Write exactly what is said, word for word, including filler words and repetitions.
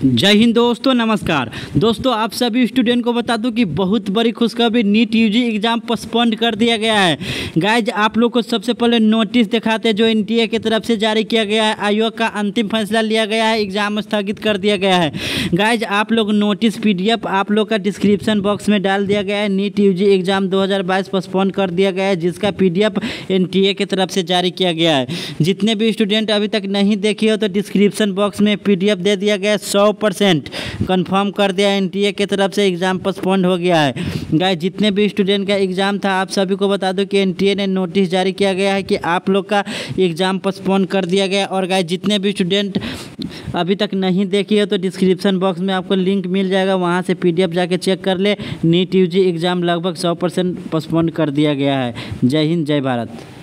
जय हिंद दोस्तों, नमस्कार दोस्तों। आप सभी स्टूडेंट को बता दूं कि बहुत बड़ी खुशखबरी, नीट यूजी एग्ज़ाम पोस्टपोन कर दिया गया है। गाइज आप लोग को सबसे पहले नोटिस दिखाते हैं जो एनटीए की तरफ से जारी किया गया है। आयोग का अंतिम फैसला लिया गया है, एग्ज़ाम स्थगित कर दिया गया है। गाइज आप लोग नोटिस पीडीएफ आप लोग का डिस्क्रिप्शन बॉक्स में डाल दिया गया है। नीट यूजी एग्ज़ाम दो हज़ार बाईस पोस्टपोन कर दिया गया है, जिसका पीडीएफ एनटीए की तरफ से जारी किया गया है। जितने भी स्टूडेंट अभी तक नहीं देखी हो तो डिस्क्रिप्शन बॉक्स में पीडीएफ दे दिया गया है। सौ परसेंट कन्फर्म कर दिया एनटीए की तरफ से, एग्ज़ाम पोस्टपोन हो गया है। गाइस जितने भी स्टूडेंट का एग्ज़ाम था, आप सभी को बता दो कि एनटीए ने नोटिस जारी किया गया है कि आप लोग का एग्ज़ाम पोस्टपोन कर दिया गया। और गाइस जितने भी स्टूडेंट अभी तक नहीं देखी है तो डिस्क्रिप्शन बॉक्स में आपको लिंक मिल जाएगा, वहाँ से पीडीएफ जाके चेक कर ले। नीट यूजी एग्ज़ाम लगभग सौ परसेंट पोस्टपोन कर दिया गया है। जय हिंद, जय भारत।